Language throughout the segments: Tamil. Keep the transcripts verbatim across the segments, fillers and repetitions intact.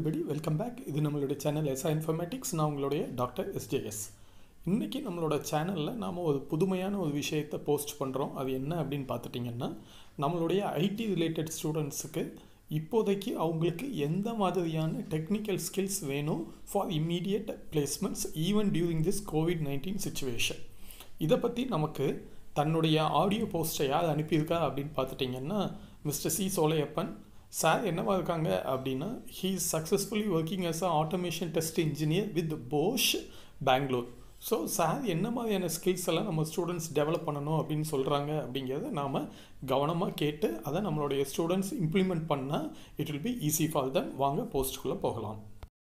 everybody, welcome back. இது நம்மளுடைய சேனல் எஸ்ஆ இன்ஃபர்மேட்டிக்ஸ். நான் உங்களுடைய டாக்டர் எஸ்ஜேஎஸ். இன்றைக்கி நம்மளோட சேனலில் நாம் ஒரு புதுமையான ஒரு விஷயத்தை போஸ்ட் பண்ணுறோம். அது என்ன அப்படின்னு பார்த்துட்டிங்கன்னா, நம்மளுடைய ஐடி ரிலேட்டட் ஸ்டூடெண்ட்ஸுக்கு இப்போதைக்கு அவங்களுக்கு எந்த மாதிரியான டெக்னிக்கல் ஸ்கில்ஸ் வேணும் for immediate placements even during this covid nineteen situation. இதை பற்றி நமக்கு தன்னுடைய ஆடியோ போஸ்ட்டை யார் அனுப்பியிருக்கா அப்படின்னு பார்த்துட்டிங்கன்னா, மிஸ்டர் சி சோலையப்பன் சார் என்னவா இருக்காங்க அப்படின்னா, he is successfully working as a automation test engineer with Bosch Bangalore. So sir என்ன மாதிரியான ஸ்கில்ஸ் எல்லாம் நம்ம ஸ்டூடெண்ட்ஸ் டெவலப் பண்ணணும் அப்படின்னு சொல்கிறாங்க அப்படிங்கிறத நாம் கவனமாக கேட்டு அதை நம்மளுடைய ஸ்டூடெண்ட்ஸ் இம்ப்ளிமெண்ட் பண்ணால் it will be easy for them. வாங்க போஸ்ட்டுக்குள்ளே போகலாம்.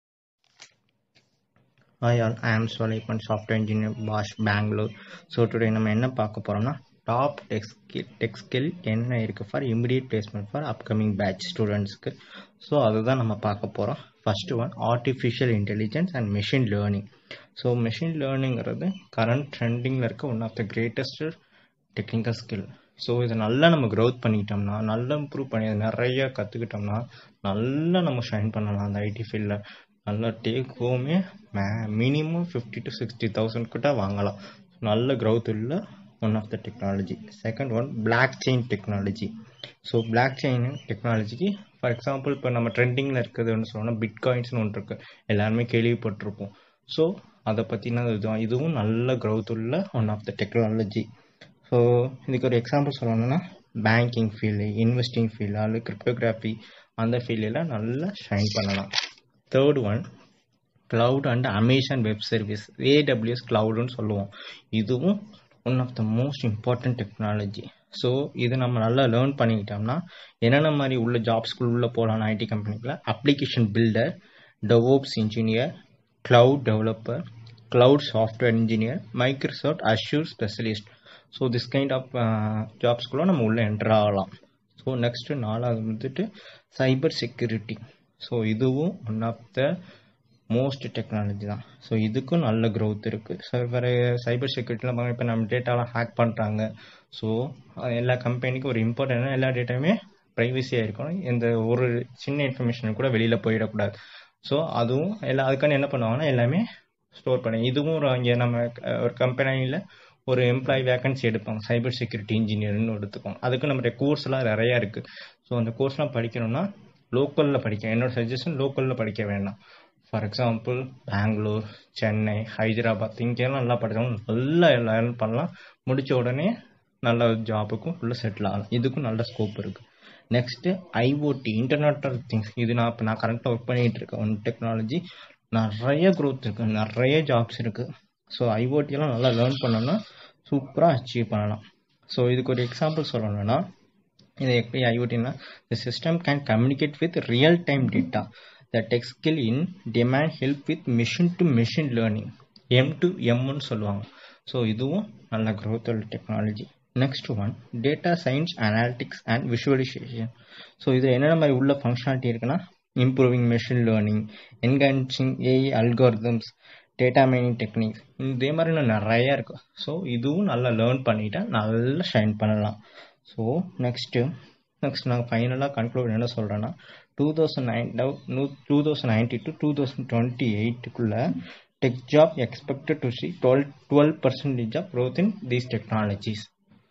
Hi all, I am Solayappan, software engineer, Bosch, Bangalore. So today நம்ம என்ன பார்க்க போறோம்னா, top tech skill tech skill என்ன இருக்கு for immediate placement for upcoming batch ஸ்டூடெண்ட்ஸ்க்கு. ஸோ அதுதான் நம்ம பார்க்க போகிறோம். First one artificial intelligence and machine learning. So machine லேர்னிங்கிறது கரண்ட் ட்ரெண்டிங்கில் இருக்க one of the greatest technical skill. So இதை நல்லா நம்ம க்ரோத் பண்ணிக்கிட்டோம்னா, நல்லா இம்ப்ரூவ் பண்ணி அதை நிறைய கற்றுக்கிட்டோம்னா நல்லா நம்ம ஷைன் பண்ணலாம். அந்த ஐடி ஃபீல்டில் நல்லா டேக் ஹோமே may minimum fifty to sixty thousand கிட்ட வாங்கலாம். நல்ல க்ரௌத் உள்ள one of the technology. Second one block chain technology. So block chain டெக்னாலஜிக்கு ஃபார் எக்ஸாம்பிள் இப்போ நம்ம ட்ரெண்டிங்கில் இருக்கிறது ஒன்று சொல்லணும்னா பிட்காயின்ஸ்னு ஒன்று இருக்குது, எல்லாருமே கேள்விப்பட்டிருப்போம். ஸோ அதை பற்றினா இதுவும் இதுவும் நல்ல க்ரௌத் உள்ள one of the technology. So இதுக்கு ஒரு எக்ஸாம்பிள் சொல்லணும்னா பேங்கிங் ஃபீல்டு, இன்வெஸ்டிங் ஃபீல்டு, அல்லது கிரிப்டோகிராஃபி அந்த ஃபீல்டெல்லாம் நல்லா ஷைன் பண்ணலாம். Third one cloud and Amazon web service, AWS கிளவுடுன்னு சொல்லுவோம். இதுவும் one of the most important technology. So இது நம்ம நல்லா லேர்ன் பண்ணிக்கிட்டோம்னா என்னென்ன மாதிரி உள்ள ஜாப்ஸ்குள்ள உள்ள போகலாம் ஐடி கம்பெனிக்குள்ள. Application builder, DevOps engineer, cloud developer, cloud software engineer, Microsoft Azure specialist. So this kind of ஜாப்ஸ்குள்ள நம்ம உள்ள என்டர் ஆகலாம். ஸோ நெக்ஸ்ட் நாலாவது வந்துட்டு சைபர் செக்யூரிட்டி. ஸோ இதுவும் one of the most technology தான். ஸோ இதுக்கும் நல்ல க்ரோத் இருக்குது. ஸோ வேறு சைபர் செக்யூரிட்டிலாம் இப்போ நம்ம டேட்டாலாம் ஹேக் பண்ணுறாங்க. ஸோ எல்லா கம்பெனிக்கும் ஒரு இம்பார்ட்டன்டான எல்லா டேட்டாவுமே ப்ரைவசியாக இருக்கணும். எந்த ஒரு சின்ன இன்ஃபர்மேஷன் கூட வெளியில் போயிடக்கூடாது. ஸோ அதுவும் எல்லா அதுக்கான என்ன பண்ணுவாங்கன்னா எல்லாமே ஸ்டோர் பண்ணி இதுவும் ஒரு இங்கே நம்ம ஒரு கம்பெனியில் ஒரு எம்ப்ளாயி வேகன்சி எடுப்பாங்க, சைபர் செக்யூரிட்டி இன்ஜினியர்னு எடுத்துக்கோங்க. அதுக்கு நம்மளுடைய கோர்ஸ்லாம் நிறையா இருக்குது. ஸோ அந்த கோர்ஸ்லாம் படிக்கணும்னா லோக்கலில் படிக்க, என்னோட சஜஷன் லோக்கலில் படிக்க வேண்டாம். ஃபார் எக்ஸாம்பிள் பெங்களூர், சென்னை, ஹைதராபாத் இங்கெல்லாம் நல்லா படித்தவங்க நல்லா லேர்ன் பண்ணலாம். முடித்த உடனே நல்ல ஜாபுக்கும் உள்ள செட்டில் ஆகலாம். இதுக்கும் நல்ல ஸ்கோப் இருக்குது. Next IoT, internet of things. இது நான் இப்போ நான் கரெக்டாக ஒர்க் பண்ணிகிட்டு இருக்கேன் ஒன் டெக்னாலஜி. நிறைய க்ரோத் இருக்குது, நிறைய ஜாப்ஸ் இருக்குது. ஸோ ஐஓடியெல்லாம் நல்லா லேர்ன் பண்ணோம்னா சூப்பராக அச்சீவ் பண்ணலாம். ஸோ இதுக்கு ஒரு எக்ஸாம்பிள் சொல்லணும்னா, இது எப்படி ஐஓடினா, the system can communicate with real time data. The tech skill in demand help with machine to machine learning, M to M னு சொல்லுவாங்க. ஸோ இதுவும் நல்ல growth உள்ள technology. Next one data science, analytics and visualisation. So இதில் என்னென்ன மாதிரி உள்ள ஃபங்க்ஷனாலிட்டி இருக்குன்னா, improving machine learning, enhancing AI algorithms, data mining techniques, இதே மாதிரி இன்னும் நிறையா இருக்குது. ஸோ இதுவும் நல்லா லேர்ன் பண்ணிட்டா நல்லா ஷைன் பண்ணலாம். ஸோ நெக்ஸ்ட்டு நெக்ஸ்ட் நாங்கள் ஃபைனலாக கன்க்ளூட் என்ன சொல்கிறேன்னா, two thousand nine two thousand ninety to two thousand twenty எயிட்டுக்குள்ளே tech job expected to see twelve twelve percentage of growth in these technologies.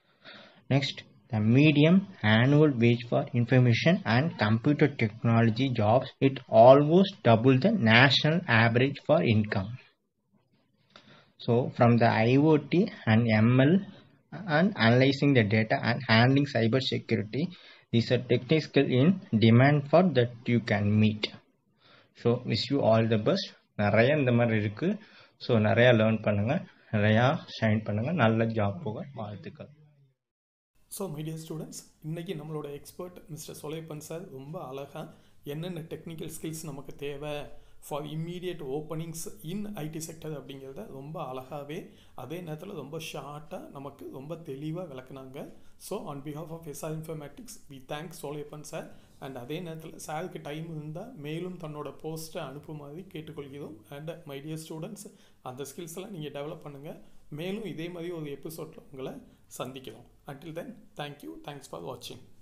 Next the medium annual wage for information and computer technology jobs it almost double the national average for income. So from the IoT and ML and analyzing the data and handling cyber security, these are technical skills in demand for that you can meet. So wish you all the best. நிறைய இந்த மாதிரி இருக்கு. ஸோ நிறையா லேர்ன் பண்ணுங்க, நிறையா ஷைன் பண்ணுங்க, நல்ல ஜாப் போக வாழ்த்துக்கள். ஸோ மை டியர் ஸ்டூடெண்ட்ஸ், இன்றைக்கி நம்மளோட எக்ஸ்பர்ட் மிஸ்டர் சோலையப்பன் சார் ரொம்ப அழகாக என்னென்ன டெக்னிக்கல் ஸ்கில்ஸ் நமக்கு தேவை for immediate openings in IT sector அப்படிங்கிறத ரொம்ப அழகாகவே அதே நேரத்தில் ரொம்ப ஷார்ட்டாக நமக்கு ரொம்ப தெளிவாக விளக்குனாங்க. So on behalf of SR informatics we thanks Solaiyappan sir. And அதே நேரத்தில் சாருக்கு டைம் இருந்தால் மேலும் தன்னோட போஸ்ட்டை அனுப்புமாதிரி கேட்டுக்கொள்கிறோம். அண்ட் மை டியர் ஸ்டூடெண்ட்ஸ், அந்த ஸ்கில்ஸ் எல்லாம் நீங்கள் டெவலப் பண்ணுங்கள். மேலும் இதே மாதிரி ஒரு எபிசோடில் உங்களை சந்திக்கிறோம். Until then, thank you, thanks for வாட்சிங்.